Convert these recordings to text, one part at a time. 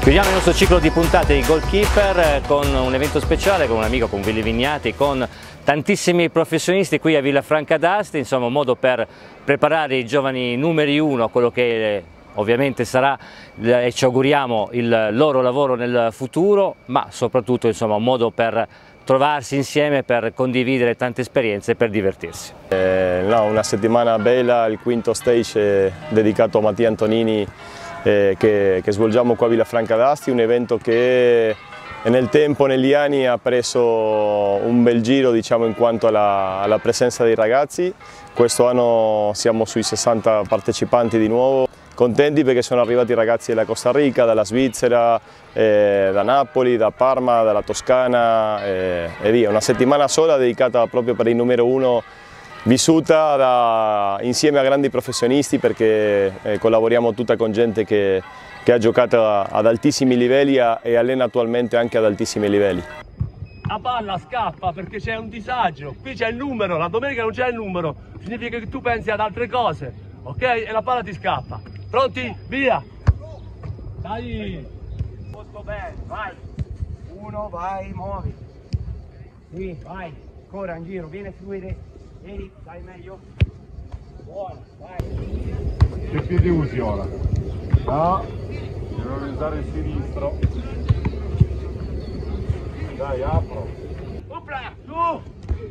Chiudiamo il nostro ciclo di puntate di Goalkeeper con un evento speciale, con un amico, con Willy Vignati, con tantissimi professionisti qui a Villafranca d'Asti, insomma un modo per preparare i giovani numeri uno a quello che ovviamente sarà e ci auguriamo il loro lavoro nel futuro, ma soprattutto insomma un modo per trovarsi insieme, per condividere tante esperienze e per divertirsi. No, una settimana bella, il quinto stage dedicato a Mattia Antonini che svolgiamo qua a Villafranca d'Asti, un evento che nel tempo, negli anni ha preso un bel giro, diciamo, in quanto alla presenza dei ragazzi. Questo anno siamo sui 60 partecipanti di nuovo, contenti perché sono arrivati ragazzi della Costa Rica, dalla Svizzera, da Napoli, da Parma, dalla Toscana e via. Una settimana sola dedicata proprio per il numero uno, vissuta insieme a grandi professionisti, perché collaboriamo tutta con gente che ha giocato ad altissimi livelli e allena attualmente anche ad altissimi livelli. La palla scappa perché c'è un disagio, qui c'è il numero, la domenica non c'è il numero, significa che tu pensi ad altre cose, ok? E la palla ti scappa. Pronti? Via! Dai! Posto bene, vai! Uno, vai, muovi! Sì, vai! Ancora in giro, vieni a seguire, vieni, dai meglio! Buono, vai! Che piede usi ora? No, devo usare il sinistro. Dai, apro. Upla, su!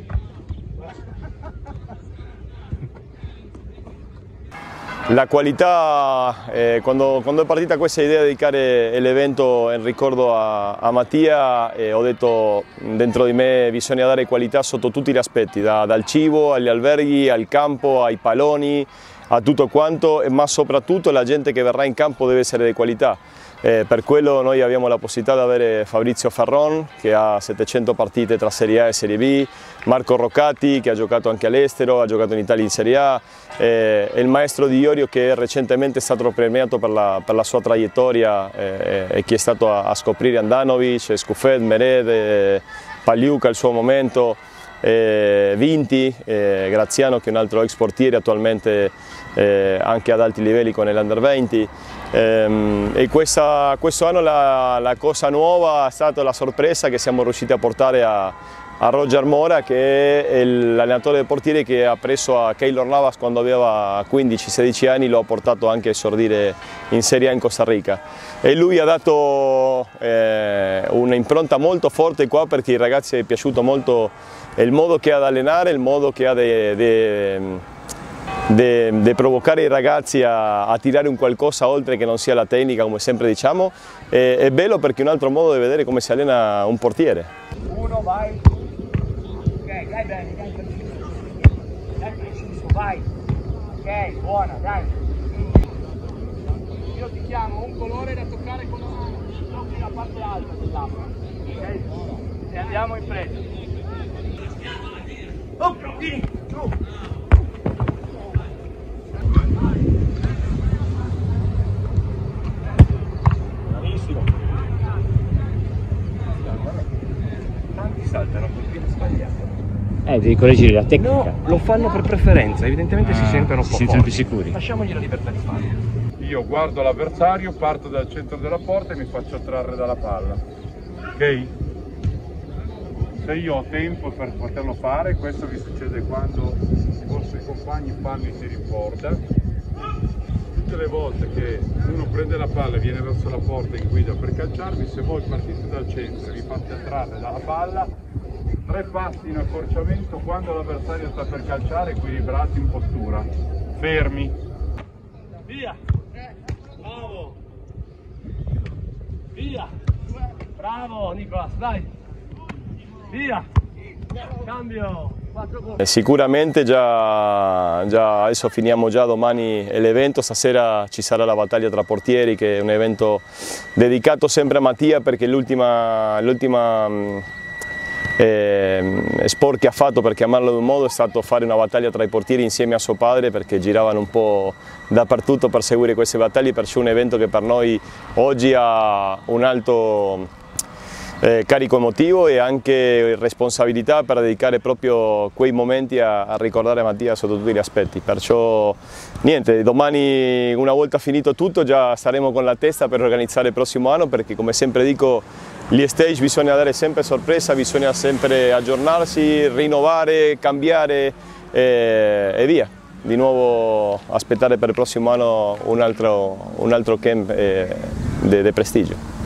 La qualità, quando è partita questa idea di dedicare l'evento in ricordo a Mattia, ho detto dentro di me bisogna dare qualità sotto tutti gli aspetti, dal cibo agli alberghi, al campo, ai palloni, a tutto quanto, ma soprattutto la gente che verrà in campo deve essere di qualità. Per quello noi abbiamo la possibilità di avere Fabrizio Ferron, che ha 700 partite tra Serie A e Serie B, Marco Roccati, che ha giocato anche all'estero, ha giocato in Italia in Serie A, e il maestro Di Iorio, che recentemente è stato premiato per la sua traiettoria e che è stato a scoprire Andanovic, Scuffet, Mered, Pagliuca al suo momento, Vinti, Graziano, che è un altro ex portiere attualmente anche ad alti livelli con l'Under 20. E questo anno la cosa nuova è stata la sorpresa che siamo riusciti a portare a Roger Mora, che è l'allenatore del portiere che ha preso a Keylor Navas quando aveva 15-16 anni, lo ha portato anche a esordire in Serie A in Costa Rica. E lui ha dato un'impronta molto forte qua, perché ai ragazzi è piaciuto molto il modo che ha di allenare, il modo che ha di provocare i ragazzi a tirare un qualcosa oltre che non sia la tecnica, come sempre diciamo. È bello perché è un altro modo di vedere come si allena un portiere. Uno, vai! Ok, dai bene, dai preciso, vai! Ok, buona, dai! Io ti chiamo un colore da toccare con la mano, tocchi la parte alta dell'acqua, ok? E andiamo in presa. Oh, vieni, giù! Bravissimo! Tanti saltano perché sbagliato. Devi correggere la tecnica. No, lo fanno per preferenza, evidentemente si sentono un po' si sentono più sicuri. Lasciamogli la libertà di farlo. Io guardo l'avversario, parto dal centro della porta e mi faccio trarre dalla palla. Ok? Se io ho tempo per poterlo fare, questo mi succede quando i vostri compagni fanno e si ricorda. Tutte le volte che uno prende la palla e viene verso la porta in guida per calciarmi, se voi partite dal centro e vi fate attrarre dalla palla, 3 passi in accorciamento quando l'avversario sta per calciare, equilibrati in postura, fermi. Via! Bravo! Via! Bravo Nicolas, dai! Via! Cambio! Sicuramente già adesso finiamo già domani l'evento, stasera ci sarà la battaglia tra portieri, che è un evento dedicato sempre a Mattia, perché l'ultima sport che ha fatto, per chiamarlo in un modo, è stato fare una battaglia tra i portieri insieme a suo padre, perché giravano un po' dappertutto per seguire queste battaglie, perciò è un evento che per noi oggi ha un alto carico emotivo e anche responsabilità per dedicare proprio quei momenti a ricordare Mattia sotto tutti gli aspetti. Perciò niente, domani una volta finito tutto già staremo con la testa per organizzare il prossimo anno, perché come sempre dico gli stage bisogna dare sempre sorpresa, bisogna sempre aggiornarsi, rinnovare, cambiare e via. Di nuovo aspettare per il prossimo anno un altro camp di prestigio.